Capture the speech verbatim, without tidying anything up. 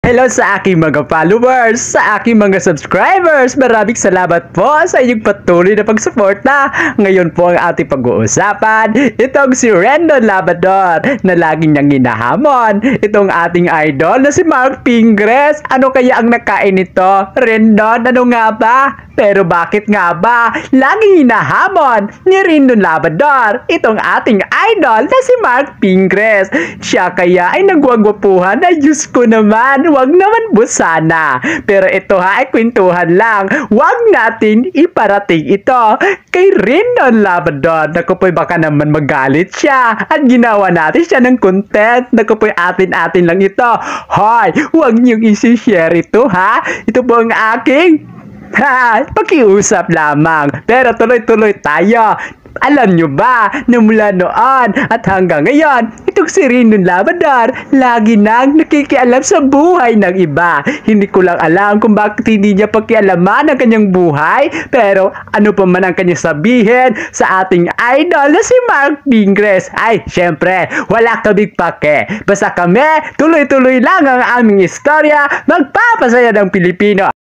Hello sa aking mga followers, sa aking mga subscribers. Maraming salamat po sa inyong patuloy na pagsuporta. Ngayon po ang ating pag-uusapan, itong si Rendon Labrador na laging niyang hinahamon. Itong ating idol na si Mark Pingres. Ano kaya ang nakain nito? Rendon, ano nga ba? Pero bakit nga ba laging hinahamon ni Rendon Labrador itong ating idol na si Mark Pingres? Siya kaya ay nagwagwapuhan na Diyos ko naman, wag naman po sana. Pero ito ha ay kwentuhan lang. Wag natin iparating ito kay Rendon Labrador. Naku po'y baka naman magalit siya at ginawa natin siya ng content. Naku po'y atin-atin lang ito. Hoy, wag niyong isi-share ito ha. Ito po ang aking ha, pakiusap lamang. Pero tuloy-tuloy tayo. Alam nyo ba na mula noon at hanggang ngayon, itong si Rendon Labrador lagi nang nakikialam sa buhay ng iba. Hindi ko lang alam kung bakit hindi niya pakialaman ang kanyang buhay, pero ano pa man ang kanyang sabihin sa ating idol na si Mark Pingres, ay syempre wala kaming pake. Basta kami tuloy-tuloy lang ang aming istorya, magpapasaya ng Pilipino.